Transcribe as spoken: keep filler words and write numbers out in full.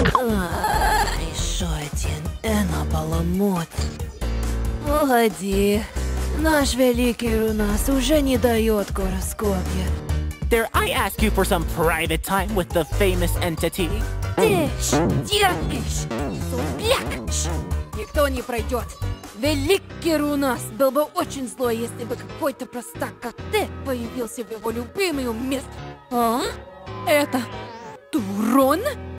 А, еще один энополомот. Погоди, наш великий Рунас уже не дает гороскопе. Dare I ask you for some private time with the famous entity? Тыщ, деркиш, субъякш. Никто не пройдет. Великий Рунас был бы очень злой, если бы какой-то простак, как ты, появился в его любимом месте. А? Это Турон?